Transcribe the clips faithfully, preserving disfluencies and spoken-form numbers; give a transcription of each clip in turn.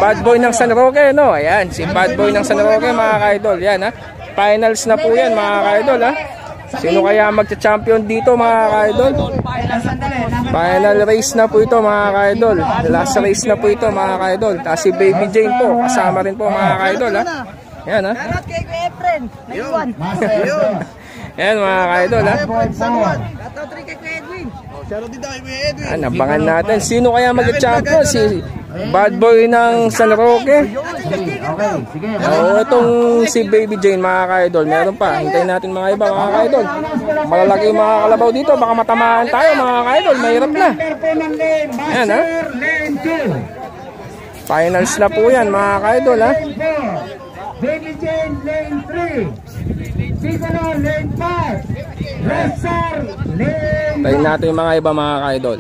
Bad Boy ng San Roque, no? Ayan, si Bad Boy ng San Roque, mga ka-idol. Yan, ha? Finals na po yan, mga ka-idol, ha? Sino kaya magcha-champion dito, mga ka-idol? Final race na po ito, mga ka-idol. Last race na po ito, mga ka-idol. Tapos si Baby Jane po, kasama rin po, mga ka-idol, ha? Yan, ha? Yan, mga ka-idol, ha? Ah, nabangan natin. Sino kaya mag-champion? Si Bad Boy ng San Roque? Oo, itong si Baby Jane, mga ka-idol. Meron pa. Hintayin natin mga iba, mga ka-idol. Malalaki yung mga kalabaw dito. Baka matamaan tayo, mga ka-idol. Mahirap na. Ayan, ha? Finals na po yan, mga ka-idol, ha? Baby Jane, lane three. Siguro, lane five. Racer, lane tayo natin yung mga iba, mga ka-idol.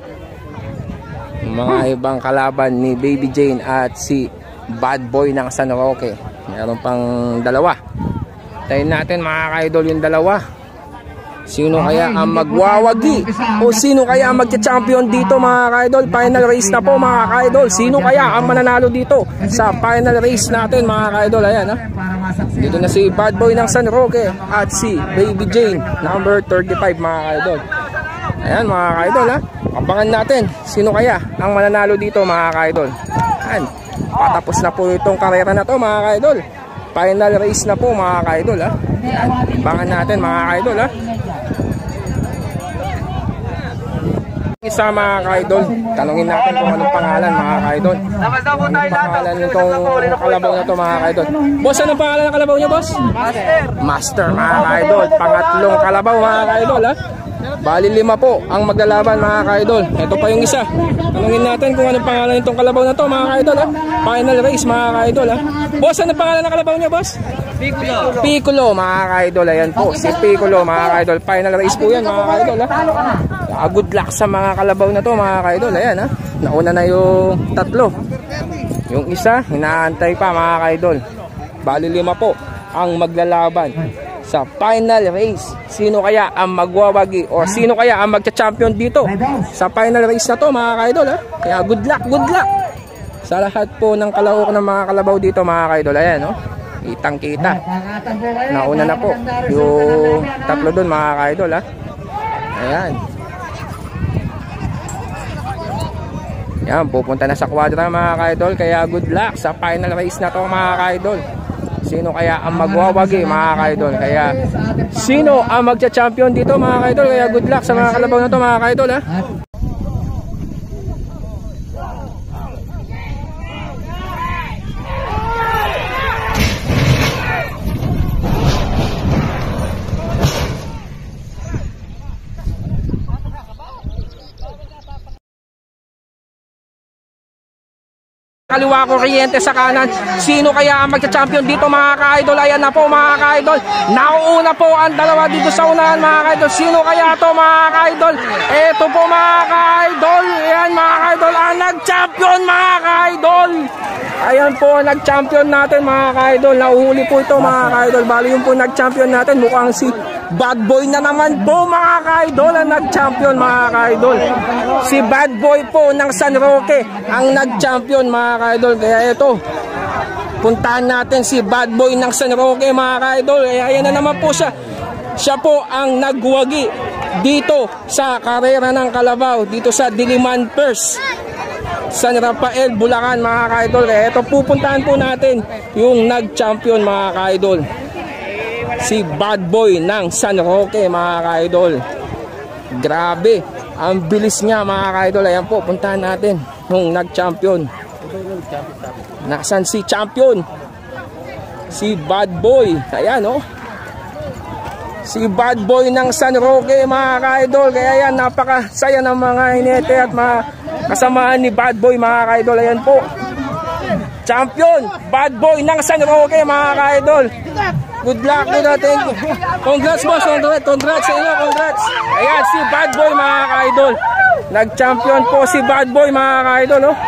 Mga ibang kalaban ni Baby Jane at si Bad Boy ng San Roque. Meron pang dalawa. Tayo natin, mga ka-idol, yung dalawa. Sino kaya ang magwawagi? O sino kaya ang magcha-champion dito, mga ka-idol? Final race na po, mga ka-idol. Sino kaya ang mananalo dito sa final race natin, mga ka-idol? Ayan, ha? Dito na si Bad Boy ng San Roque at si Baby Jane, number thirty-five, mga ka-idol. Ayan, mga ka-idol, ha? Abangan natin. Sino kaya ang mananalo dito, mga ka-idol? Ayan. Patapos na po itong karera na to, mga ka-idol. Final race na po, mga ka-idol, ha? Ayan. Abangan natin, mga ka-idol, ha? Isa, mga ka-idol, tanungin natin kung anong pangalan, mga ka-idol. Anong pangalan nitong kalabaw na to, mga ka-idol? Boss, anong pangalan ng kalabaw niya, boss? Master. Master, mga ka-idol. Pangatlong kalabaw, mga ka-idol, ha? Bali lima po ang maglalaban, mga ka-idol. Ito pa yung isa. Tanungin natin kung anong pangalan nitong kalabaw na to, mga ka-idol, ha? Final race, mga ka-idol, ha? Boss, anong pangalan ng kalabaw niya, boss? Piccolo. Piccolo, mga ka-idol. Ayan po, si Piccolo, mga ka-idol. Final race po yan, mga ka-idol, ha? Uh, good luck sa mga kalabaw na to, mga ka-idol. Ayan, ha? Nauna na yung tatlo. Yung isa, hinaantay pa, mga ka-idol. Bali lima po ang maglalaban sa final race. Sino kaya ang magwawagi o sino kaya ang magcha-champion dito sa final race na to, mga ka-idol, ha? Kaya good luck, good luck sa lahat po ng kalahok ng mga kalabaw dito, mga ka-idol. Ayan, no? Kitang kita. Nauna na po yung tatlo dun, mga ka-idol, ha? Ayan. Yan, pupunta na sa quadra, mga ka-idol. Kaya good luck sa final race na to, mga ka-idol. Sino kaya ang magwawagi, mga ka-idol? Kaya sino ang magcha-champion dito, mga ka-idol? Kaya good luck sa mga kalabaw na to, mga ka-idol, ha? Kaliwa ko, kuryente sa kanan. Sino kaya ang magcha-champion dito, mga ka-idol? Ayan na po, mga ka-idol. Nauuna po ang dalawa dito sa unahan, mga ka-idol. Sino kaya to, mga ka-idol? Ito po, mga ka-idol. Ayan, mga ka-idol, ang nag-champion, mga ka-idol. Ayan po, nag-champion natin, mga ka-idol. Nauhuli po ito, mga ka-idol. Bali yung po nag-champion natin, mukhang si Bad Boy na naman po, mga ka-idol, ang nag-champion, mga ka-idol. Si Bad Boy po ng San Roque ang nag-champion, mga ka-idol. Kaya ito, puntahan natin si Bad Boy ng San Roque, mga ka-idol. Kaya ayan na naman po siya. Siya po ang nagwagi dito sa karera ng kalabaw, dito sa Diliman First, San Rafael, Bulacan, mga ka-idol. Kaya ito, pupuntahan po natin yung nag-champion, mga ka-idol. Si Bad Boy ng San Roque, mga ka-idol. Grabe, ang bilis niya, mga ka-idol. Ayan po, puntahan natin yung nag-champion. Nasaan si champion? Si Bad Boy. Ayan, oh. Si Bad Boy ng San Roque, mga ka-idol. Kaya yan, napakasaya ng mga hinete at mga kasamaan ni Bad Boy, mga ka-idol. Ayan po, champion, Bad Boy ng San Roque, mga ka-idol. Good luck, good luck, thank you. Congrats, boss, congrats, congrats sa inyo, congrats. Ayan, si Bad Boy, mga ka-idol. Nag-champion po si Bad Boy, mga ka-idol, oh.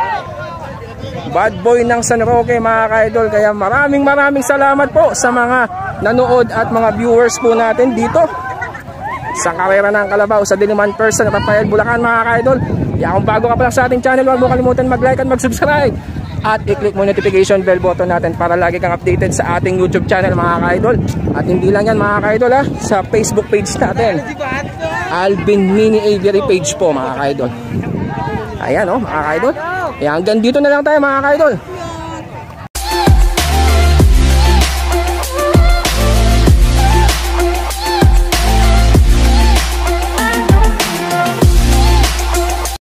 Bad Boy ng San Roque, mga ka-idol. Kaya maraming maraming salamat po sa mga nanood at mga viewers po natin dito sa karera ng kalabaw sa Diliman First, San Rafael, Bulacan, mga ka-idol. Kaya kung bago ka pa lang sa ating channel, huwag mo kalimutan mag-like at mag-subscribe at i-click mo notification bell button natin para lagi kang updated sa ating YouTube channel mga ka-idol. At hindi lang yan mga ka-idol ha, sa Facebook page natin, Alvin Mini Aviary page po mga ka-idol. Ayan o, oh, mga ka-idol. Ayan, hanggang dito na lang tayo mga ka-idol.